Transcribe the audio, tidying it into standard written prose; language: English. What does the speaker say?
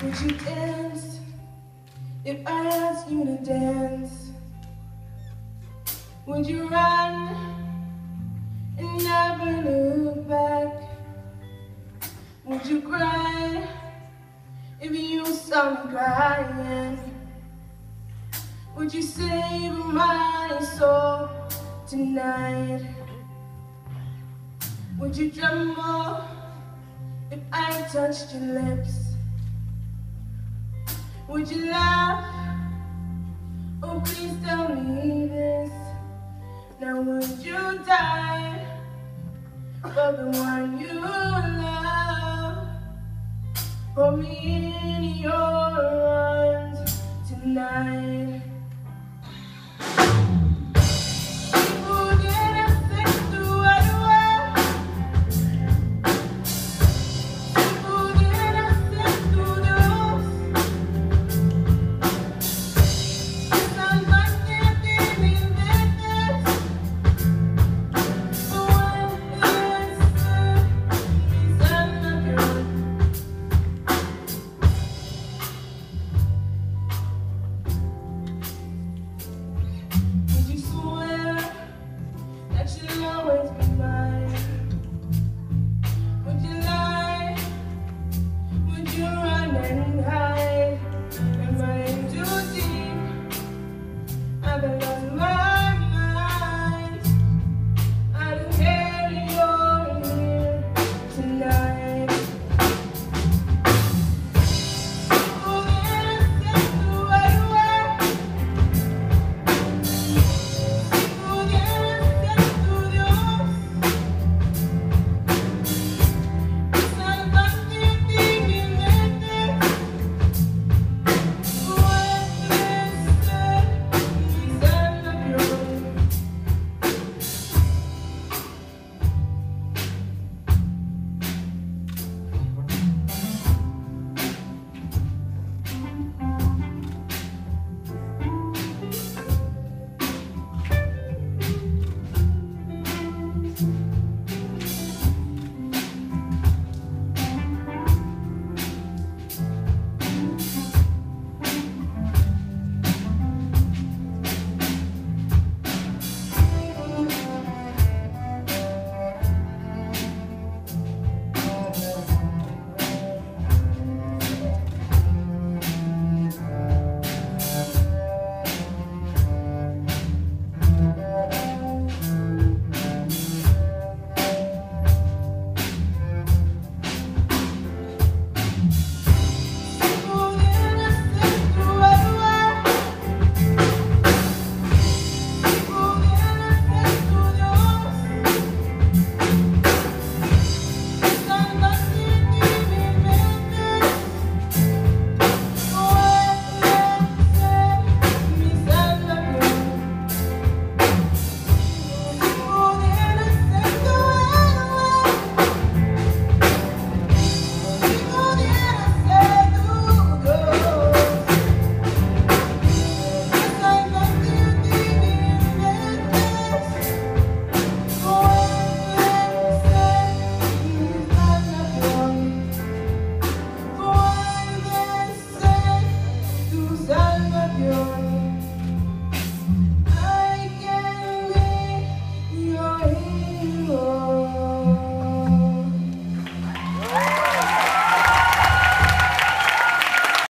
Would you dance if I asked you to dance? Would you run and never look back? Would you cry if you saw me crying? Would you save my soul tonight? Would you tremble if I touched your lips? Would you laugh? Oh, please tell me this. Now would you die for the one you love? Hold me in your arms tonight.